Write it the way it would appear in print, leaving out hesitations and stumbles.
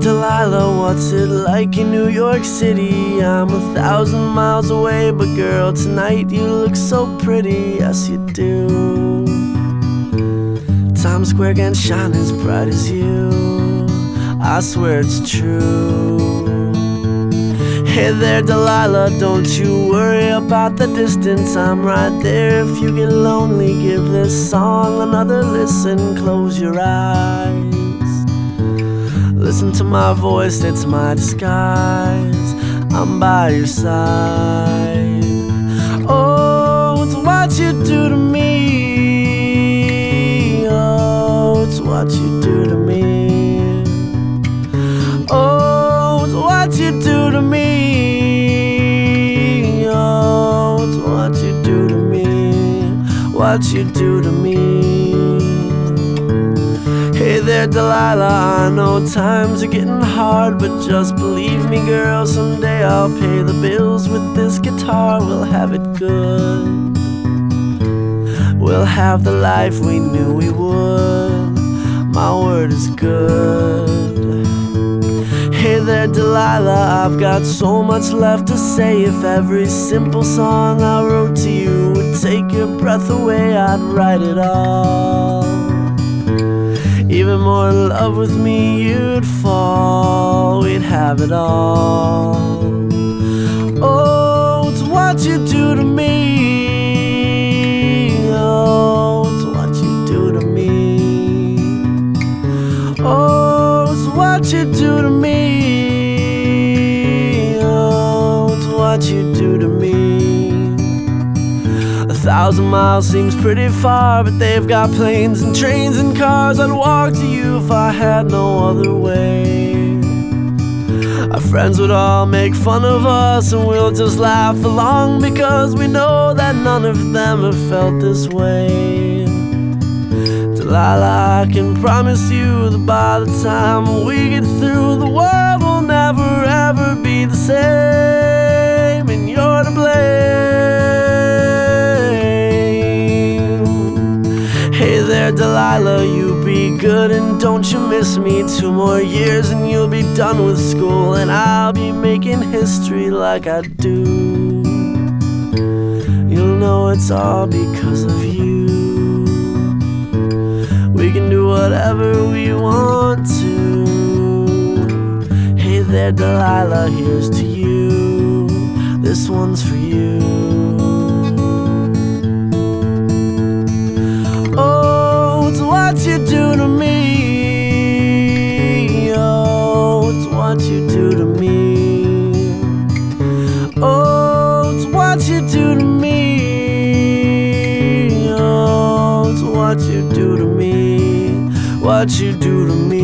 Delilah, what's it like in New York City? I'm 1,000 miles away, but girl, tonight you look so pretty, yes you do. Times Square can't shine as bright as you, I swear it's true. Hey there Delilah, don't you worry about the distance, I'm right there. If you get lonely, give this song another listen. Close your eyes, listen to my voice, it's my disguise, I'm by your side. Oh, it's what you do to me. Oh, it's what you do to me. Oh, it's what you do to me. Oh, it's what you do to me. What you do to me. Hey there Delilah, I know times are getting hard, but just believe me girl, someday I'll pay the bills with this guitar. We'll have it good, we'll have the life we knew we would, my word is good. Hey there Delilah, I've got so much left to say. If every simple song I wrote to you would take your breath away, I'd write it all. Even more in love with me you'd fall, we'd have it all. Oh, it's what you do to me. Oh, it's what you do to me. Oh, it's what you do to me. Oh, it's what you do to me. 1,000 miles seems pretty far, but they've got planes and trains and cars. I'd walk to you if I had no other way. Our friends would all make fun of us, and we'll just laugh along, because we know that none of them have felt this way. Delilah, I can promise you that by the time we get through, the world will never ever be the same, and you're to blame. Hey there Delilah, you be good and don't you miss me. 2 more years and you'll be done with school, and I'll be making history like I do. You'll know it's all because of you. We can do whatever we want to. Hey there Delilah, here's to you, this one's for you. What you do to me. Oh, it's what you do to me. Oh, it's what you do to me. Oh, it's what you do to me. What you do to me.